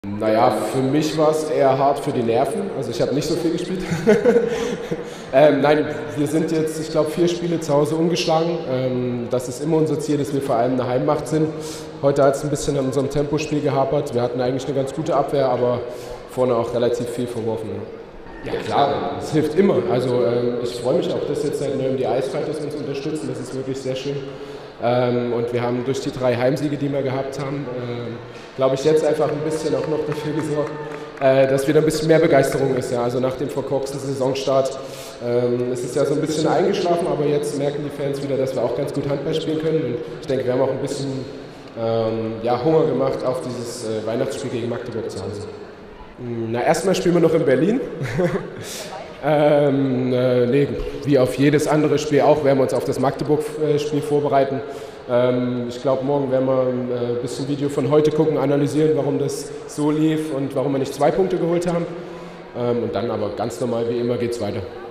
Naja, für mich war es eher hart für die Nerven. Also ich habe nicht so viel gespielt. Nein, wir sind jetzt, ich glaube, 4 Spiele zu Hause ungeschlagen. Das ist immer unser Ziel, dass wir vor allem eine Heimmacht sind. Heute hat es ein bisschen an unserem Tempospiel gehapert. Wir hatten eigentlich eine ganz gute Abwehr, aber vorne auch relativ viel verworfen. Ja klar, es hilft immer. Also ich freue mich auch, dass jetzt seit neuem die Ice Fighters uns unterstützen. Das ist wirklich sehr schön. Und wir haben durch die 3 Heimsiege, die wir gehabt haben, glaube ich, jetzt einfach ein bisschen auch noch dafür gesorgt, dass wieder ein bisschen mehr Begeisterung ist. Ja. Also nach dem verkorksten Saisonstart es ist ja so ein bisschen eingeschlafen, aber jetzt merken die Fans wieder, dass wir auch ganz gut Handball spielen können. Und ich denke, wir haben auch ein bisschen Hunger gemacht auf dieses Weihnachtsspiel gegen Magdeburg zu Hause. Na, erstmal spielen wir noch in Berlin. Nee, wie auf jedes andere Spiel auch, werden wir uns auf das Magdeburg-Spiel vorbereiten. Ich glaube, morgen werden wir ein bisschen Video von heute gucken, analysieren, warum das so lief und warum wir nicht 2 Punkte geholt haben. Und dann aber ganz normal wie immer geht es weiter.